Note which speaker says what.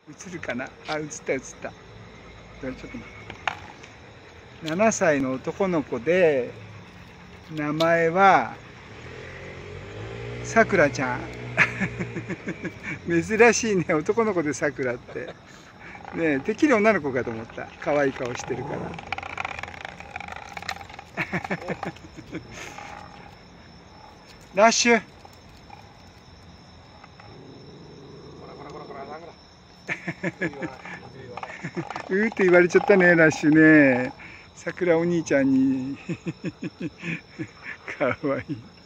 Speaker 1: 映るかな。あ、映った映った。ちょっと待って。7歳の男の子で、名前はさくらちゃん。珍しいね、男の子でさくらって。ねえ、てっきり女の子かと思った。可愛い顔してるから。ラッシュ。うーって言われちゃったね、ラッシュね。さくらお兄ちゃんに。かわいい。